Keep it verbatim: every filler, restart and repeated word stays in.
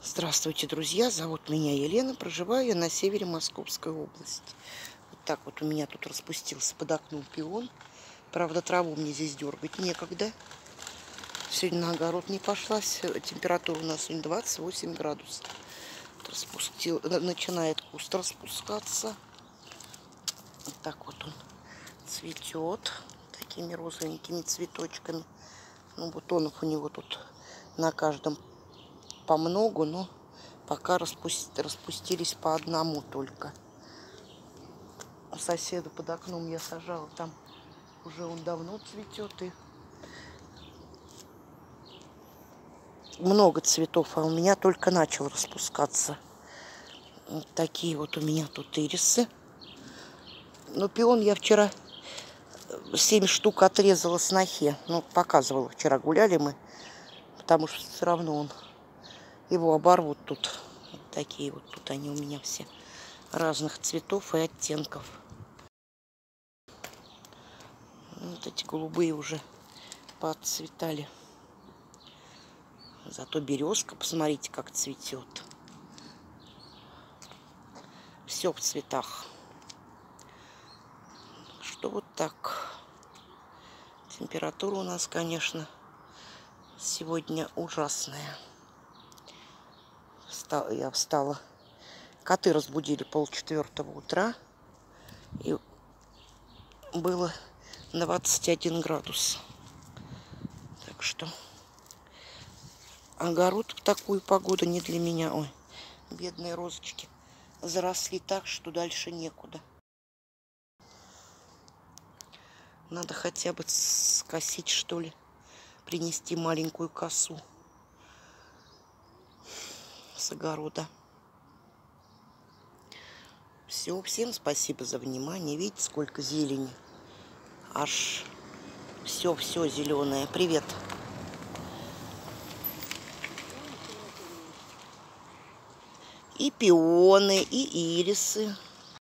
Здравствуйте, друзья! Зовут меня Елена. Проживаю я на севере Московской области. Вот так вот у меня тут распустился под окном пион. Правда, траву мне здесь дергать некогда. Сегодня на огород не пошла. Температура у нас сегодня двадцать восемь градусов. Распустил, начинает куст распускаться. Вот так вот он цветет. Такими розовенькими цветочками. Ну, бутонов у него тут на каждом по многу, но пока распусти, распустились по одному только. У соседа под окном я сажала, там уже он давно цветет, и много цветов, а у меня только начал распускаться. Вот такие вот у меня тут ирисы. Но пион я вчера семь штук отрезала снохе. Ну, показывала, вчера гуляли мы, потому что все равно он его оборвут тут. Вот такие вот тут они у меня все разных цветов и оттенков. Вот эти голубые уже поотцветали. Зато березка, посмотрите, как цветет. Все в цветах. Что вот так. Температура у нас, конечно, сегодня ужасная. Я встала. Коты разбудили полчетвертого утра. И было двадцать один градус. Так что огород в такую погоду не для меня. Ой, бедные розочки заросли так, что дальше некуда. Надо хотя бы скосить, что ли, принести маленькую косу с огорода. Все, всем спасибо за внимание. Видите, сколько зелени. Аж все-все зеленое. Привет. И пионы, и ирисы.